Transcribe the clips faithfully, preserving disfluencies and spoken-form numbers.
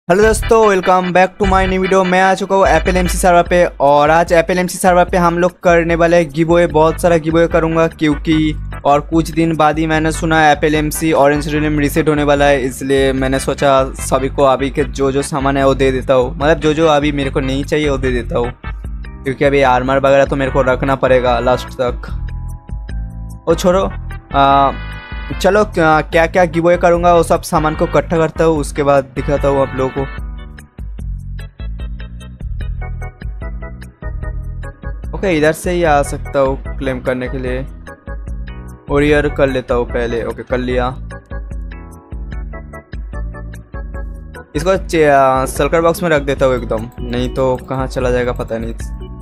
Hello दोस्तों, welcome back to my new video. मैं आ चुका हूँ एपल एमसी सर्वर पे और आज एपल एमसी सर्वर पे हम लोग करने वाले गिवअवे, बहुत सारा गिवअवे करूँगा क्योंकि और कुछ दिन बाद ही मैंने सुना apple MC orange redeem reset होने वाला है, इसलिए मैंने सोचा सभी को अभी के जो जो सामान है वो दे देता हूँ। मतलब जो जो अभी मेरे को नहीं चाहिए वो दे देता हूँ, क्योंकि अभी आर्मर वगैरह तो मेरे को रखना पड़ेगा लास्ट तक। वो छोड़ो, आ, चलो क्या क्या गिवअवे करूंगा वो सब सामान को इकट्ठा करता हूँ, उसके बाद दिखाता हूँ आप लोगों को। ओके, इधर से ही आ सकता हूँ क्लेम करने के लिए। ओरियर कर लेता हूँ पहले। ओके, कर लिया। इसको सल्कर बॉक्स में रख देता हूँ एकदम, नहीं तो कहाँ चला जाएगा पता नहीं।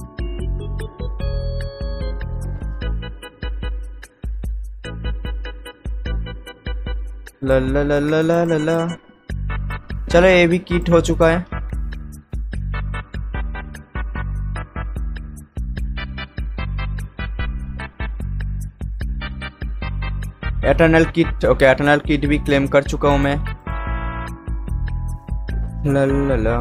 ला ला ला ला ला ला ला। चलो, ये भी किट हो चुका है। Eternal kit. Okay, eternal kit भी क्लेम कर चुका हूं मैं। ला ला ला।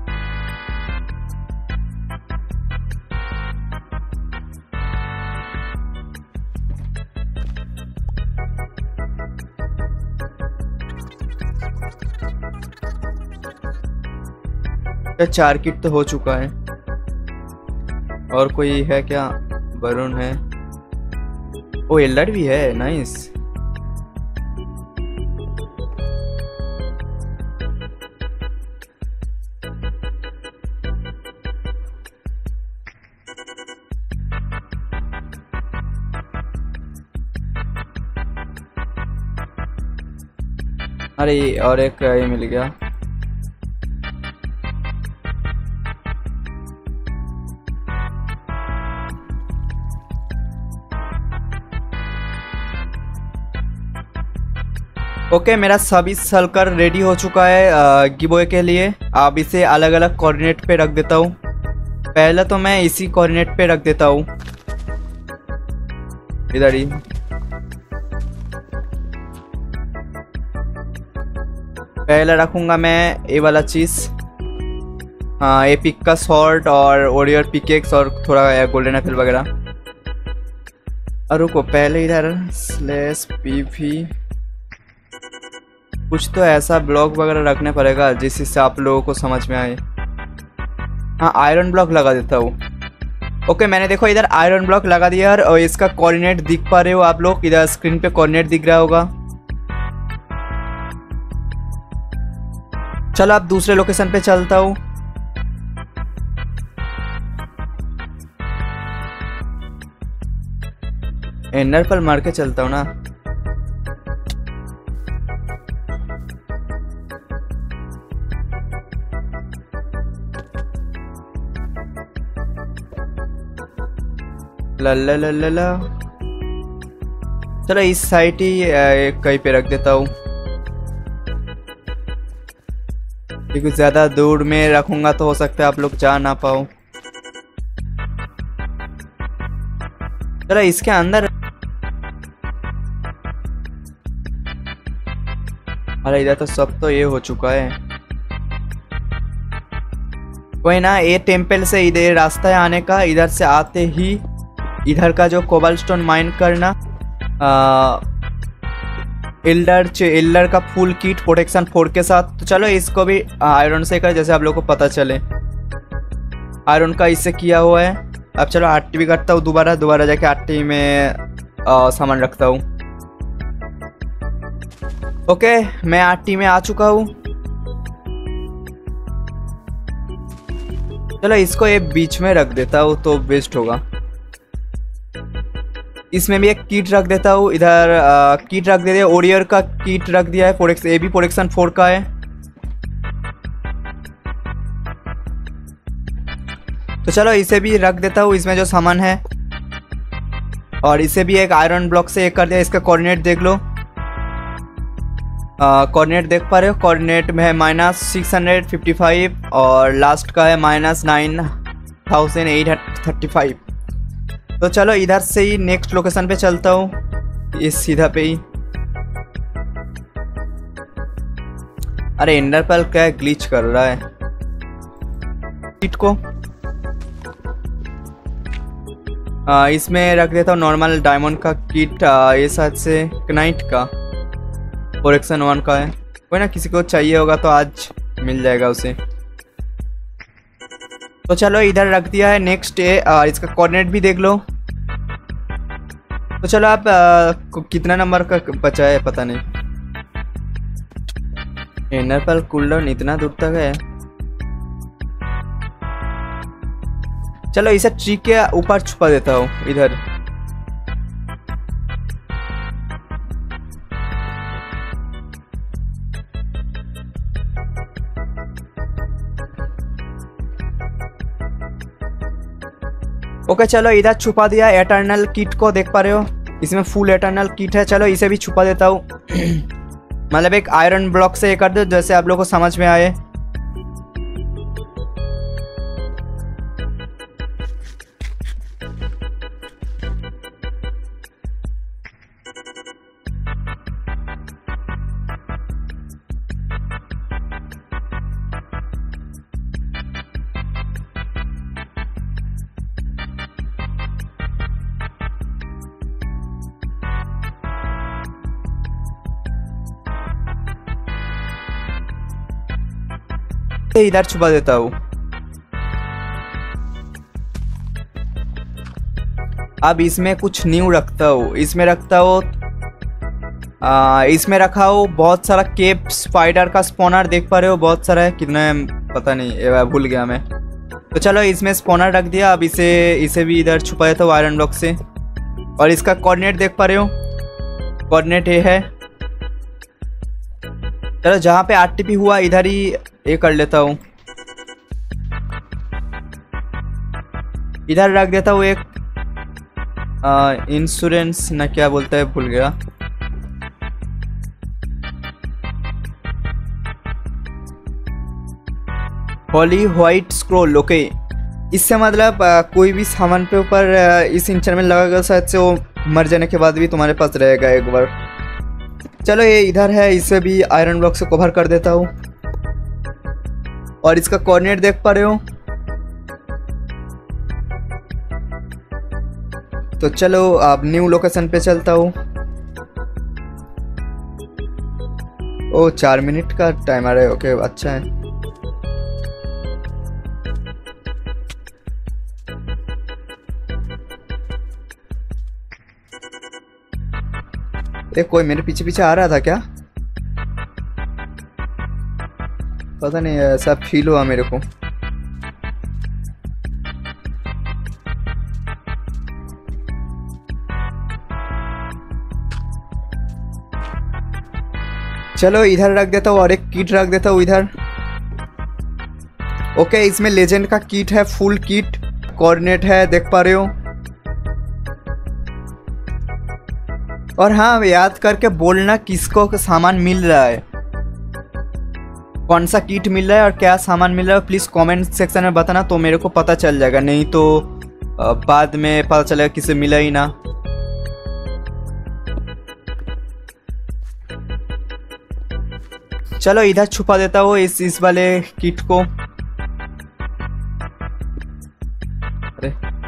चार किट तो हो चुका है। और कोई है क्या? बरून है। ओ, एल्डर भी है। नाइस। अरे, और एक ये मिल गया। ओके okay, मेरा सभी सल्कर रेडी हो चुका है गिवअवे के लिए। अब इसे अलग अलग कोऑर्डिनेट पे रख देता हूँ। पहले तो मैं इसी कोऑर्डिनेट पे रख देता हूँ, इधर ही। पहले रखूंगा मैं ये वाला चीज, हाँ, ये पिक का शॉर्ट और ओरियर पिकेक्स और थोड़ा गोल्डन एप्पल वगैरह। और रुको, पहले इधर स्लैश पीवी कुछ तो ऐसा ब्लॉक वगैरह रखने पड़ेगा जिससे आप लोगों को समझ में आए। हाँ, आयरन ब्लॉक लगा देता हूँ। ओके, मैंने देखो इधर आयरन ब्लॉक लगा दिया और इसका कोऑर्डिनेट दिख पा रहे हो आप लोग। इधर स्क्रीन पे कोऑर्डिनेट दिख रहा होगा। चलो अब दूसरे लोकेशन पे चलता हूँ। एंडर पर मार के चलता हूँ ना। ला ला ला ला ला। चलो इस साइड ही कहीं पे रख देता हूँ, क्योंकि ज्यादा दूर में रखूंगा तो हो सकता है आप लोग जा ना पाओ। चलो इसके अंदर। अरे इधर तो सब तो ये हो चुका है। कोई ना, ये टेम्पल से इधर रास्ता है आने का। इधर से आते ही इधर का जो कोबलस्टोन माइन करना, आ, एल्डर एल्डर का फुल किट प्रोटेक्शन फोर के साथ। तो चलो इसको भी आयरन से कर, जैसे आप लोगों को पता चले। आयरन का इससे किया हुआ है। अब चलो आरटी भी करता हूँ दोबारा दोबारा जाके आरटी में सामान रखता हूँ। ओके, मैं आरटी में आ चुका हूँ। चलो इसको ये बीच में रख देता हूँ तो बेस्ट होगा। इसमें भी एक किट रख देता हूँ। इधर आ, किट रख दे दिया, ओरियर का किट रख दिया है। प्रोटेक्शन ये भी प्रोटेक्शन फोर का है। तो चलो इसे भी रख देता हूँ, इसमें जो सामान है। और इसे भी एक आयरन ब्लॉक से एक कर दिया। इसका कोऑर्डिनेट देख लो। कोऑर्डिनेट देख पा रहे हो? कोऑर्डिनेट में है minus six hundred fifty five और लास्ट का है minus nine thousand eight thirty five. तो चलो इधर से ही नेक्स्ट लोकेशन पे चलता हूँ, इस सीधा पे ही। अरे एंडर पर्ल क्या ग्लिच कर रहा है। किट को आ, इसमें रख देता हूँ नॉर्मल डायमंड का किट। ये साथ से नाइट का प्रोटेक्शन वन का है। कोई ना किसी को चाहिए होगा तो आज मिल जाएगा उसे। तो चलो इधर रख दिया है। नेक्स्ट है आ, इसका कोऑर्डिनेट भी देख लो। तो चलो आप आ, कितना नंबर का बचा है पता नहीं। इनर पर कूलडाउन इतना दूर तक है। चलो इसे ट्री के ऊपर छुपा देता हूँ इधर। ओके चलो इधर छुपा दिया। एटर्नल किट को देख पा रहे हो, इसमें फुल एटर्नल किट है। चलो इसे भी छुपा देता हूँ। मतलब एक आयरन ब्लॉक से ये कर दो जैसे आप लोगों को समझ में आए। इधर छुपा देता हूँ। अब इसमें कुछ न्यू रखता हूँ। इसमें रखता हूँ इसमें रखा हो बहुत सारा केप स्पाइडर का स्पॉनर देख पा रहे हो। बहुत सारा है, कितना है पता नहीं, भूल गया मैं। तो चलो इसमें स्पॉनर रख दिया। अब इसे इसे भी इधर छुपा देता हूँ आयरन ब्लॉक से। और इसका कोऑर्डिनेट देख पा रहे हो, कोऑर्डिनेट ये है। चलो जहाँ पे आरटीपी हुआ इधर ही ये कर लेता हूँ। इधर रख देता हूँ एक इंश्योरेंस ना क्या बोलता है, भूल गया। हॉली व्हाइट स्क्रोल। ओके, इससे मतलब आ, कोई भी सामान पे ऊपर इस इंचर में लगाएगा शायद से वो मर जाने के बाद भी तुम्हारे पास रहेगा एक बार। चलो ये इधर है, इसे भी आयरन ब्लॉक से कवर कर देता हूँ। और इसका कोऑर्डिनेट देख पा रहे हो। तो चलो अब न्यू लोकेशन पे चलता हूँ। ओ चार मिनट का टाइमर है। ओके अच्छा है। ए, कोई मेरे पीछे पीछे आ रहा था क्या? पता नहीं, ऐसा फील हुआ मेरे को। चलो इधर रख देता हूँ और एक किट रख देता हूँ इधर। ओके, इसमें लेजेंड का किट है, फुल किट। कोऑर्डिनेट है देख पा रहे हो। और हाँ, याद करके बोलना किसको सामान मिल रहा है, कौन सा किट मिल रहा है और क्या सामान मिल रहा है। प्लीज़ कमेंट सेक्शन में बताना तो मेरे को पता चल जाएगा, नहीं तो बाद में पता चलेगा किसे मिला ही ना। चलो इधर छुपा देता हूँ इस इस वाले किट को। अरे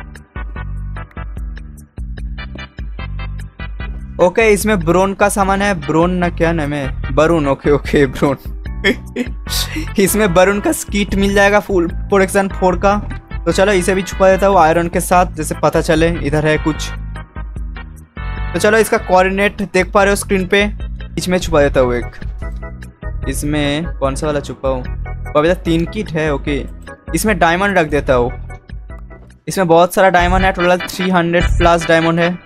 ओके, इसमें ब्रोन का सामान है। ब्रोन ना क्या नाम है, बरून। Okay okay brown. इसमें बरून का किट मिल जाएगा फुल प्रोटेक्शन फोर का। तो चलो इसे भी छुपा देता हूँ आयरन के साथ, जैसे पता चले इधर है कुछ। तो चलो इसका कोऑर्डिनेट देख पा रहे हो स्क्रीन पे, बीच में छुपा देता हूँ एक। इसमें कौन सा वाला छुपा हूँ? अभी तक तीन किट है। ओके, इसमें डायमंड रख देता हूँ। इसमें बहुत सारा डायमंड है, total three hundred plus diamond है।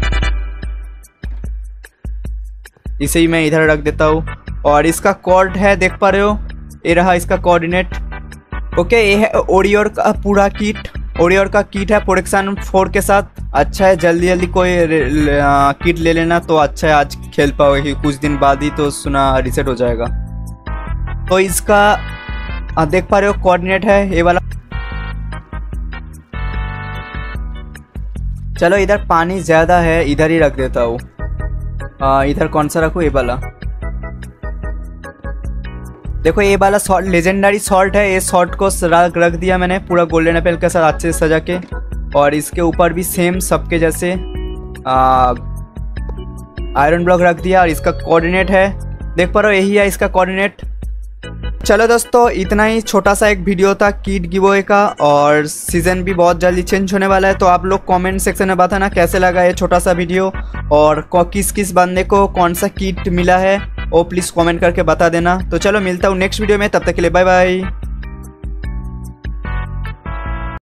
इसे ही मैं इधर रख देता हूँ। और इसका कोड है देख पा रहे हो, ये रहा इसका कोऑर्डिनेट। ओके, ये है ओरियर का पूरा किट। ओरियर का किट है प्रोटेक्शन फोर के साथ। अच्छा है, जल्दी जल्दी कोई किट ले लेना तो अच्छा है, आज खेल पाओगे। कुछ दिन बाद ही तो सुना रिसेट हो जाएगा। तो इसका आ, देख पा रहे हो कोऑर्डिनेट है ये वाला। चलो इधर पानी ज्यादा है, इधर ही रख देता हूँ। इधर कौन सा रखूँ? ये वाला। देखो ये वाला शॉर्ट लेजेंडरी शॉर्ट है, ये शॉर्ट को रख रख दिया मैंने पूरा गोल्डन एप्पल के साथ अच्छे से सजा के। और इसके ऊपर भी सेम सबके जैसे आयरन ब्लॉक रख दिया। और इसका कोऑर्डिनेट है, देख पा रहे हो, यही है इसका कोऑर्डिनेट। चलो दोस्तों, इतना ही छोटा सा एक वीडियो था किट गिवअवे का, और सीज़न भी बहुत जल्दी चेंज होने वाला है। तो आप लोग कमेंट सेक्शन में बताना कैसे लगा ये छोटा सा वीडियो, और किस किस बंदे को कौन सा किट मिला है वो प्लीज़ कमेंट करके बता देना। तो चलो मिलता हूँ नेक्स्ट वीडियो में, तब तक के लिए बाय बाय।